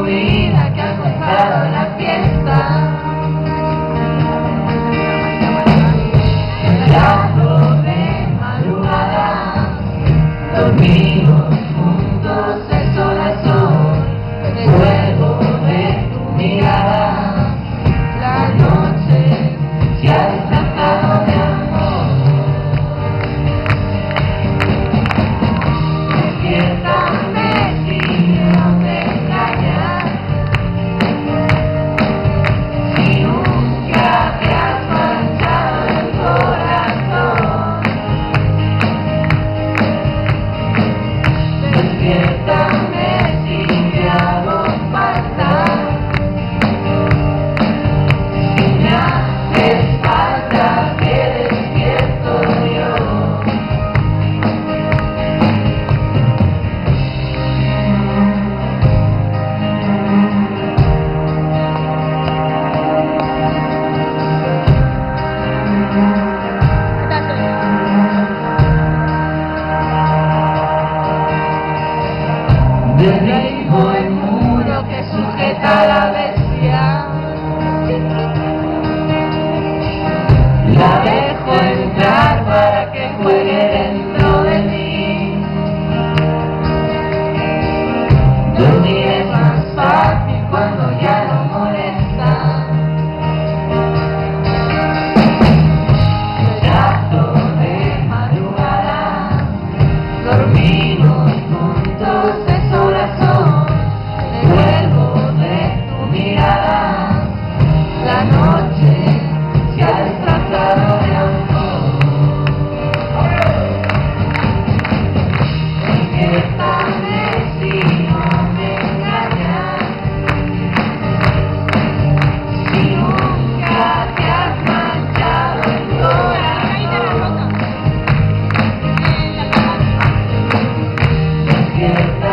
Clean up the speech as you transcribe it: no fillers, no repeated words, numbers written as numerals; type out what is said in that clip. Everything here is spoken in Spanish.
vida que ha empezado la fiesta. Temblando de madrugada, dormimos juntos de sol a sol. Recuerdo de tu mirada, la noche se ha disfrazado de amor. Despiértame si no te engañas, si nunca te has manchado el corazón. Despiértame si me hago falta, si me haces falta te despierto yo. Derribo el muro que sujeta a la bestia, la dejo entrar para que juegue dentro de mí. Dormir es más fácil cuando ya no molesta. Trato de madrugada, dormimos juntos de sol a sol. Recuerdo de tu mirada, la noche se ha disfrazado de amor. Despiértame si no me engañas, si nunca te has manchado el corazón. Despierta.